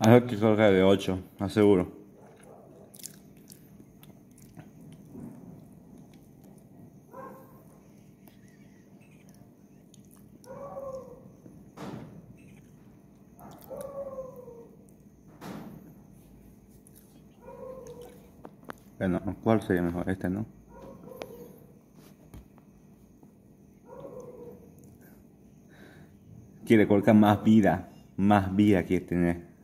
Algo que creo que de 8, aseguro. Bueno, ¿cuál sería mejor? Este, ¿no? Quiere colocar más vida quiere tener.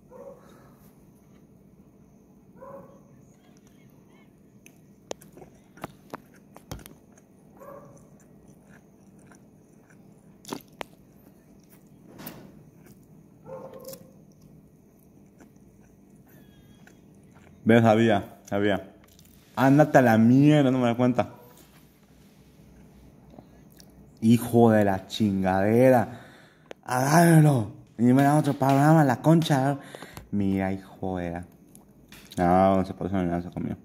¿Ves? Sabía. Ándate a la mierda, no me das cuenta. Hijo de la chingadera. Agárralo. Y me da otro programa, la concha. Mira, hijo de la. No, se pasó en el lanza conmigo.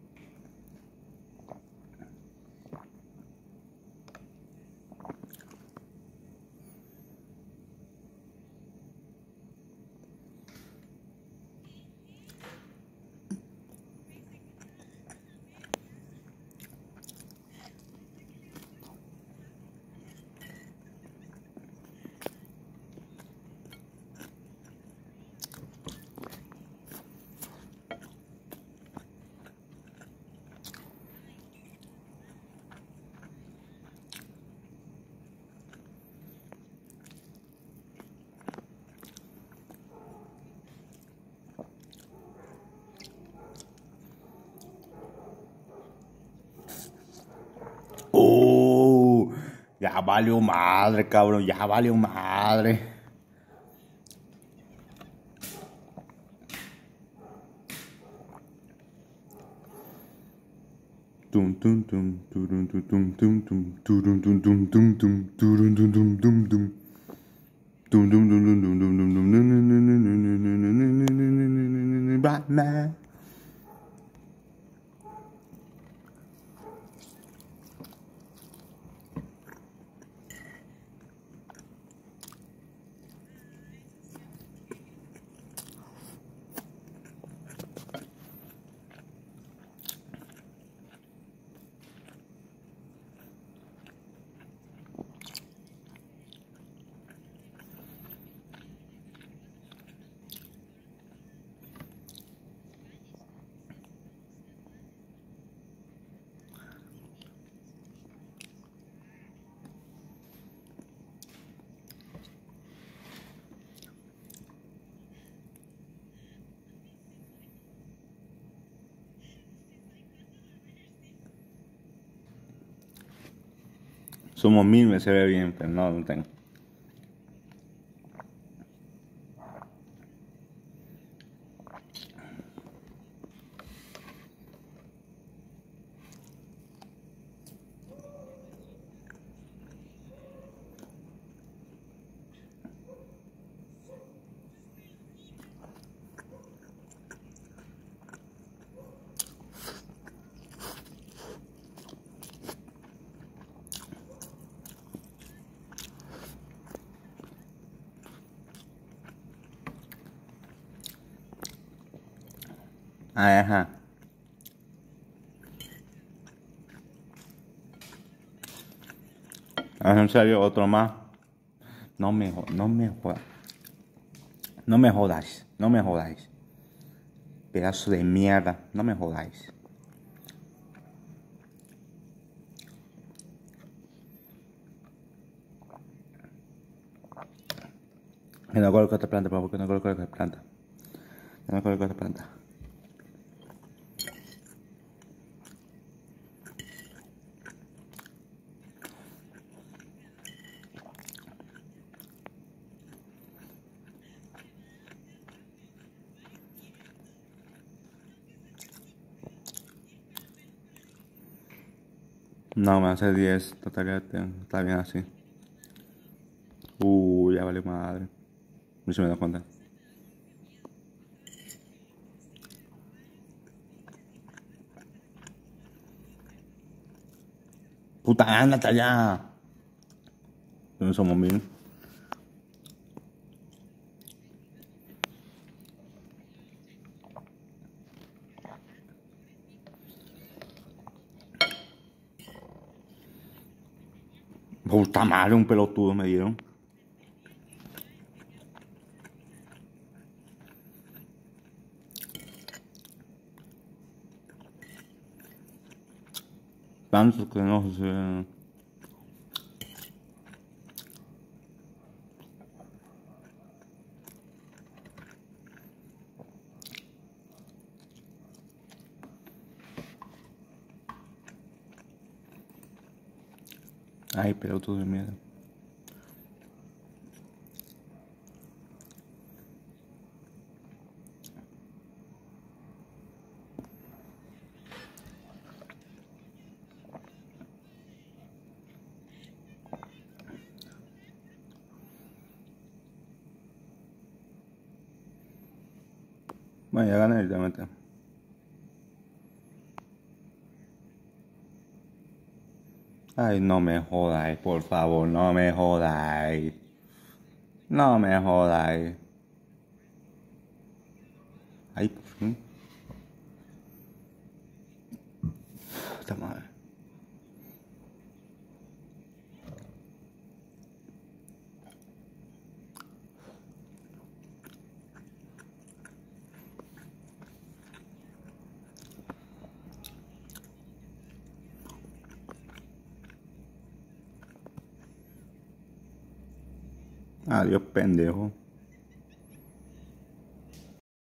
Ya valió madre, cabrón, ya valió madre. Tum tum tum turum tum tum tum tum turum tum tum tum tum turum tum tum tum tum tum tum tum tum tum tum Batman. Somos 1000, me se ve bien, pero no tengo. Ajá. En serio, otro más. No me jodas. No me jodáis. No me jodáis. Pedazo de mierda. No me jodáis. Que no coloco esta planta, por favor, que no coloco esta planta. Que no coloco esta planta. No, me hace 10. Total, está bien así. Ya vale madre. No se me da cuenta. Puta, ándate allá. No somos 1000. Puta madre, un pelotudo me dieron. Tanto que no sé. Ay, pelotudo de mierda. Bueno, ya gané literalmente. Ay, no me jodáis, por favor, no me jodáis. No me jodáis. Ay, por fin. Puta madre. Adiós, pendejo.